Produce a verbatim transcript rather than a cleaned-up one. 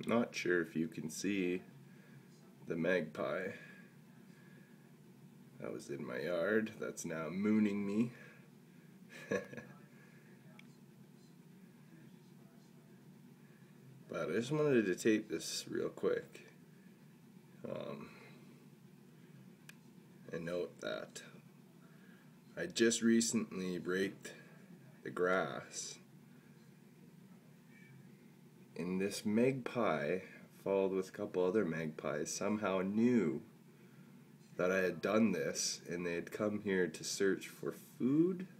not sure if you can see the magpie that was in my yard that's now mooning me. But I just wanted to tape this real quick um, and note that I just recently raked the grass, and this magpie, followed with a couple other magpies, somehow knew that I had done this, and they had come here to search for food